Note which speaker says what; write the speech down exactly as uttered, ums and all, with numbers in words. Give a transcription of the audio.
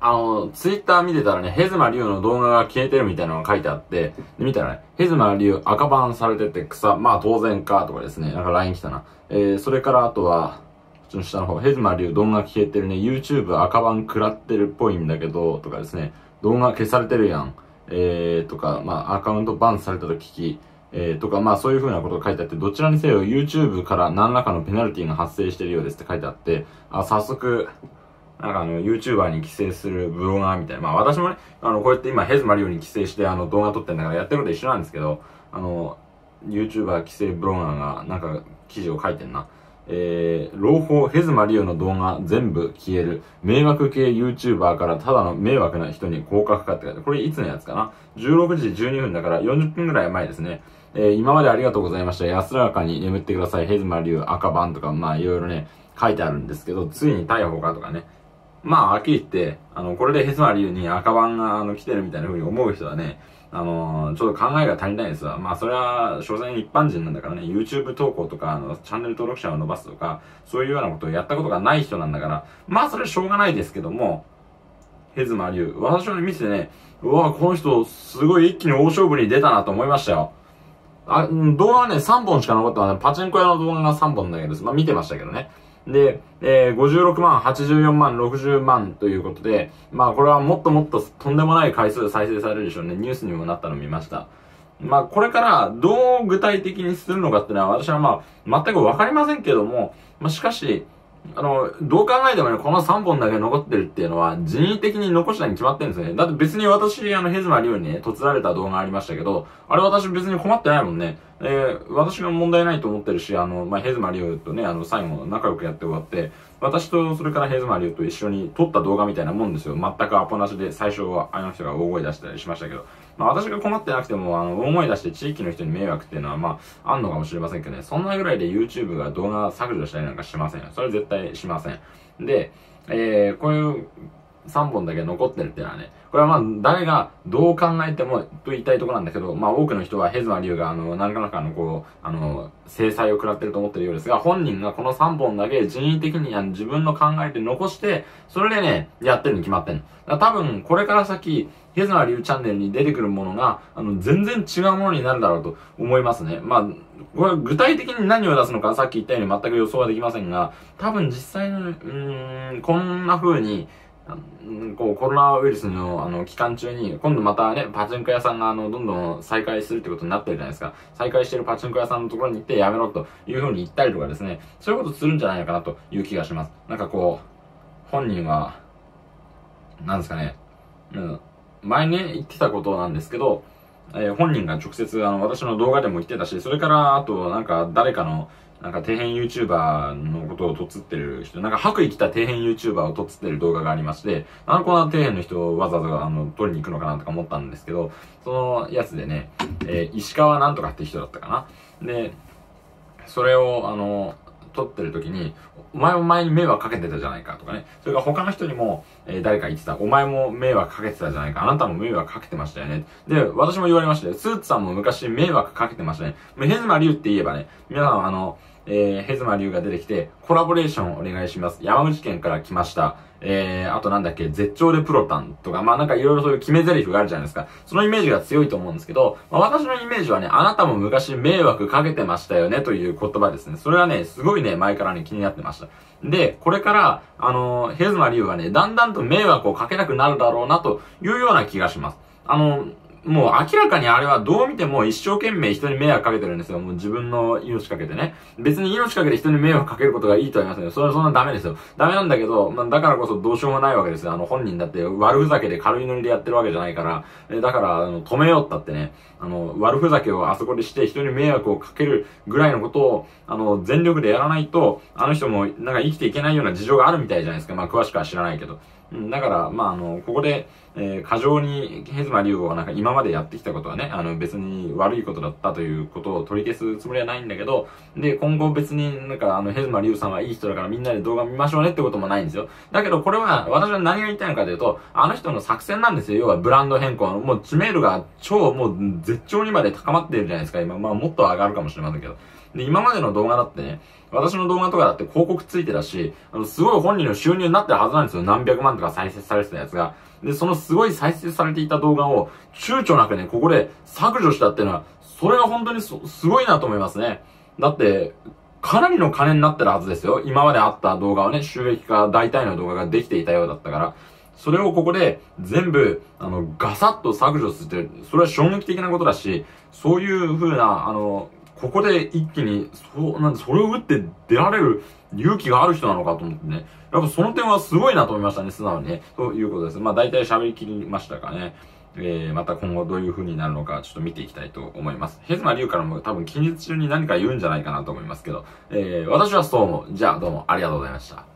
Speaker 1: あの、ツイッター見てたらね、ヘズマリュウの動画が消えてるみたいなのが書いてあって、で、見たらね、ヘズマリュウ赤バンされてて草、まあ当然か、とかですね、なんか ライン 来たな。えー、それからあとは、ちょっと下の方、ヘズマリュウ動画消えてるね、YouTube 赤バン食らってるっぽいんだけど、とかですね、動画消されてるやん。えー、とか、まあアカウントバンされたと聞き、えー、とか、まあそういう風なことが書いてあって、どちらにせよ YouTube から何らかのペナルティが発生しているようですって書いてあって、あ、早速、なんかあの、YouTuber に規制するブロガーみたいな。まあ私もね、あの、こうやって今ヘズマリュウに規制してあの、動画撮ってんだからやってること一緒なんですけど、あの、YouTuber 規制ブロガーがなんか記事を書いてんな。えー、朗報ヘズマリュウの動画全部消える。迷惑系 YouTuber からただの迷惑な人に降格かって書いて、これいつのやつかな ?じゅうろくじじゅうにふんだからよんじゅっぷんぐらい前ですね。えー、今までありがとうございました。安らかに眠ってください。ヘズマリュウ赤版とか、まあいろいろね、書いてあるんですけど、ついに逮捕かとかね。まあ、はっきり言って、あの、これでヘズマリュウに赤版が、あの、来てるみたいな風に思う人はね、あのー、ちょっと考えが足りないですわ。まあ、それは、所詮一般人なんだからね、YouTube 投稿とか、あの、チャンネル登録者を伸ばすとか、そういうようなことをやったことがない人なんだから、まあ、それはしょうがないですけども、ヘズマリュウ、私はね、見ててね、うわ、この人、すごい一気に大勝負に出たなと思いましたよ。あ、動画はね、さんぼんしか残ってない。パチンコ屋の動画がさんぼんだけど、まあ、見てましたけどね。で、えー、ごじゅうろくまん、はちじゅうよんまん、ろくじゅうまんということで、まあこれはもっともっととんでもない回数再生されるでしょうね。ニュースにもなったのを見ました。まあこれからどう具体的にするのかっていうのは私はまあ全くわかりませんけども、まあしかし、あの、どう考えてもね、このさんぼんだけ残ってるっていうのは人為的に残したに決まってるんですね。だって別に私、あの、ヘズマリュウにね、とつられた動画ありましたけど、あれ私別に困ってないもんね。えー、私が問題ないと思ってるし、あの、まあ、ヘズマリュウとね、あの、最後仲良くやって終わって、私とそれからヘズマリュウと一緒に撮った動画みたいなもんですよ。全くアポなしで、最初はあの人が大声出したりしましたけど。まあ私が困ってなくても、あの、大声出して地域の人に迷惑っていうのは、まあ、あんのかもしれませんけどね。そんなぐらいで YouTube が動画削除したりなんかしませんよ。それは絶対しません。で、えー、こういうさんぼんだけ残ってるっていうのはね、これはまあ、誰がどう考えてもと言いたいところなんだけど、まあ多くの人はヘズマリュウがあの、何らかのこう、あの、制裁を食らってると思ってるようですが、本人がこのさんぼんだけ人為的にあの自分の考えで残して、それでね、やってるに決まってんの。だから多分、これから先、ヘズマリュウチャンネルに出てくるものが、あの、全然違うものになるだろうと思いますね。まあ、これ具体的に何を出すのかさっき言ったように全く予想はできませんが、多分実際の、うーん、こんな風に、こう、コロナウイルスの、あの、期間中に、今度またね、パチンコ屋さんが、あの、どんどん再開するってことになってるじゃないですか。再開してるパチンコ屋さんのところに行ってやめろという風に言ったりとかですね、そういうことするんじゃないのかなという気がします。なんかこう、本人は、なんですかね、うん、前ね、言ってたことなんですけど、えー、本人が直接、あの、私の動画でも言ってたし、それから、あと、なんか、誰かの、なんか、底辺 YouTuber のことをとつってる人、なんか、白衣着た底辺 YouTuber をとつってる動画がありまして、あの、この底辺の人をわざわざ、あの、撮りに行くのかなとか思ったんですけど、そのやつでね、えー、石川なんとかって人だったかな。で、それを、あの、撮ってる時に、お前も前に迷惑かけてたじゃないかとかね。それから他の人にも、えー、誰か言ってた。お前も迷惑かけてたじゃないか。あなたも迷惑かけてましたよね。で、私も言われましたよ。スーツさんも昔迷惑かけてましたね。ヘズマリュウって言えばね、皆さんあの、えー、ヘズマリュウが出てきて、コラボレーションお願いします。山口県から来ました。えー、あとなんだっけ、絶頂でプロタンとか、まあなんかいろいろそういう決め台詞があるじゃないですか。そのイメージが強いと思うんですけど、まあ、私のイメージはね、あなたも昔迷惑かけてましたよねという言葉ですね。それはね、すごいね、前からね、気になってました。で、これから、あのー、ヘズマリュウはね、だんだんと迷惑をかけなくなるだろうなというような気がします。あのー、もう明らかにあれはどう見ても一生懸命人に迷惑かけてるんですよ。もう自分の命かけてね。別に命かけて人に迷惑かけることがいいとは言いませんよ。それはそんなダメですよ。ダメなんだけど、まあ、だからこそどうしようもないわけですよ。あの本人だって悪ふざけで軽いノリでやってるわけじゃないから。えだから、あの、止めようったってね、あの、悪ふざけをあそこでして人に迷惑をかけるぐらいのことを、あの、全力でやらないと、あの人もなんか生きていけないような事情があるみたいじゃないですか。まあ、詳しくは知らないけど。だから、まあ、あの、ここで、えー、過剰にヘズマリュウがなんか今までやってきたことはね、あの別に悪いことだったということを取り消すつもりはないんだけど、で、今後別になんかあのヘズマリュウさんはいい人だからみんなで動画見ましょうねってこともないんですよ。だけどこれは私は何が言いたいのかというと、あの人の作戦なんですよ。要はブランド変更の、もう知名度が超もう絶頂にまで高まっているじゃないですか。今、まあもっと上がるかもしれませんけど。 で、今までの動画だってね、私の動画とかだって広告ついてたし、あの、すごい本人の収入になってるはずなんですよ。何百万とか再生されてたやつが。で、そのすごい再生されていた動画を、躊躇なくね、ここで削除したっていうのは、それが本当にす、すごいなと思いますね。だって、かなりの金になってるはずですよ。今まであった動画をね、収益化、大体の動画ができていたようだったから。それをここで全部、あの、ガサッと削除するって、それは衝撃的なことだし、そういう風な、あの、ここで一気に、そう、なんで、それを打って出られる勇気がある人なのかと思ってね。やっぱその点はすごいなと思いましたね、素直にね。ということです。まあ大体喋りきりましたかね。えー、また今後どういう風になるのかちょっと見ていきたいと思います。ヘズマリュウからも多分近日中に何か言うんじゃないかなと思いますけど、えー、私はそう思う。じゃあどうもありがとうございました。